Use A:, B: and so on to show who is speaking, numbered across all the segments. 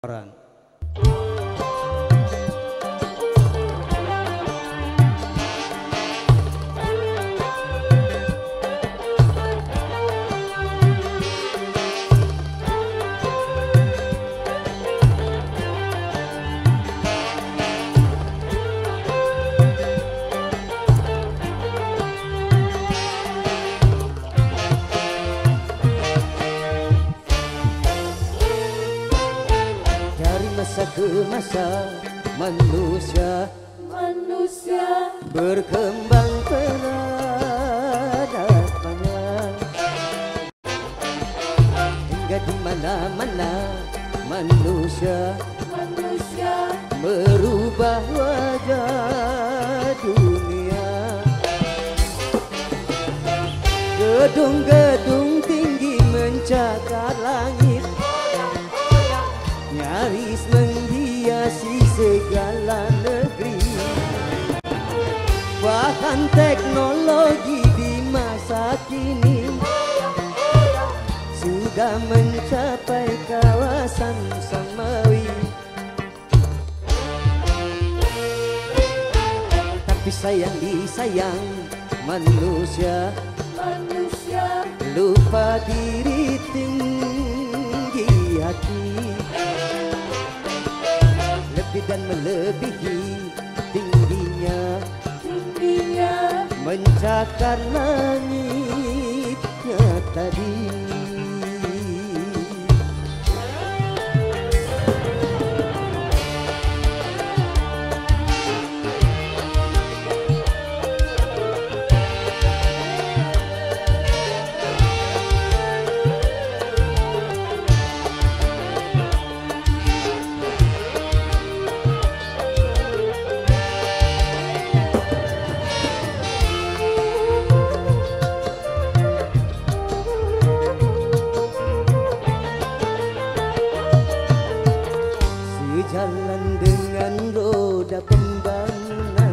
A: orang. Masa ke masa manusia berkembang peradabannya, hingga di mana-mana manusia merubah wajah dunia. Gedung-gedung tinggi mencakar langit, nyaris menghiasi segala negeri. Bahkan teknologi di masa kini sudah mencapai kawasan samawi. Tapi sayang disayang manusia lupa diri tinggi hati, lebih dan melebihi tingginya mencakar langitnya tadi. Jalan dengan roda pembangunan,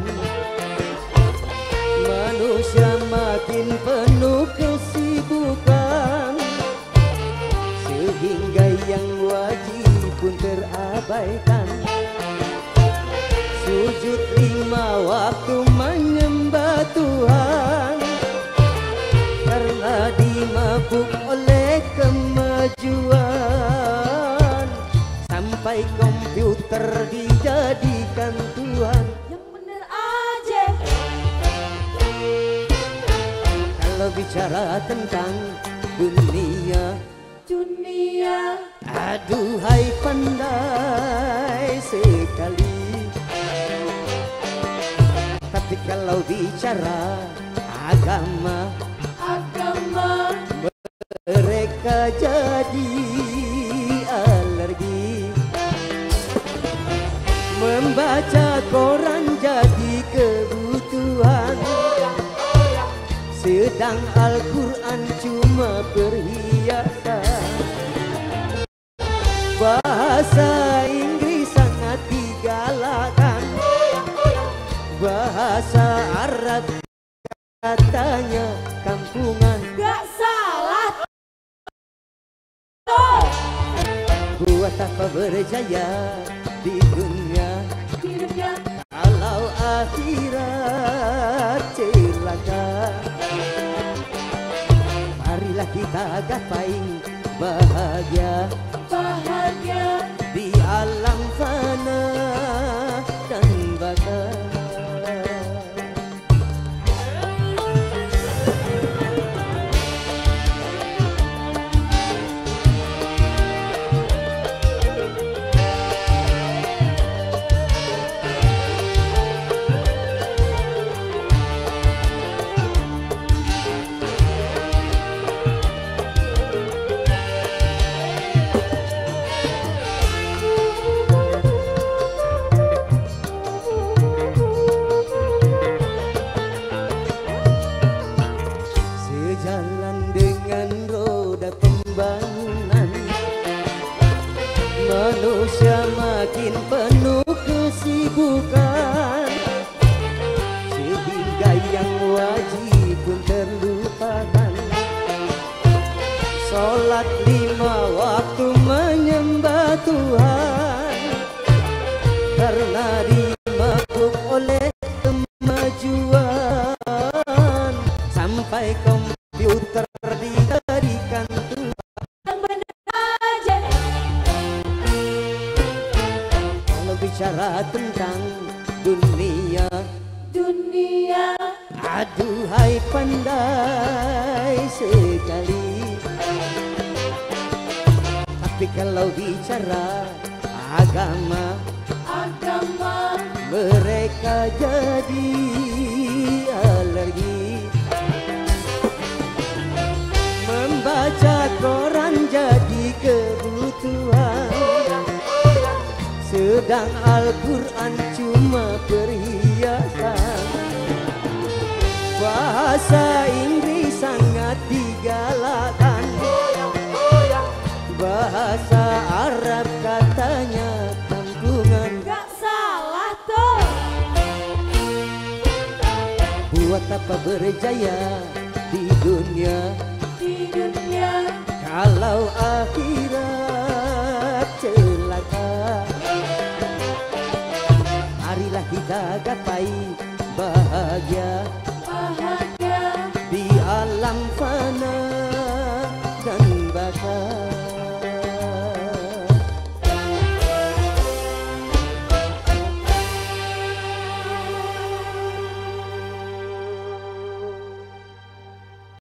A: manusia makin penuh kesibukan, sehingga yang wajib pun terabaikan. Sujud 5 waktu menyembah Tuhan, karena dimabuk oleh kemajuan. Sampai komputer dijadikan Tuhan.
B: Yang bener aja.
A: Kalau bicara tentang dunia, aduhai pandai sekali. Tapi kalau bicara agama, mereka jadi alergi. Membaca koran jadi kebutuhan, sedang Al-Quran cuma perhiasan. Bahasa Inggris sangat digalakkan, bahasa Arab katanya kampungan.
B: Gak salah.
A: Buat apa berjaya di dunia kalau akhirat celaka? Marilah kita gapai bahagia di alam fana dan baka. Manusia makin penuh kesibukan, sehingga yang wajib pun terlupakan. Sholat 5 waktu menyembah Tuhan, karena dimabuk oleh kemajuan sampai komputer dijadikan Tuhan.
B: Yang bener aja.
A: Kalau bicara tentang dunia, aduhai pandai sekali. Tapi kalau bicara agama, mereka jadi alergi. Membaca koran jadi kebutuhan, sedang Al-Quran cuma perhiasan. Bahasa Inggris sangat digalakkan, bahasa Arab katanya kampungan.
B: Gak salah tuh.
A: Buat apa berjaya di dunia kalau akhirat celaka? Marilah kita gapai bahagia di alam fana.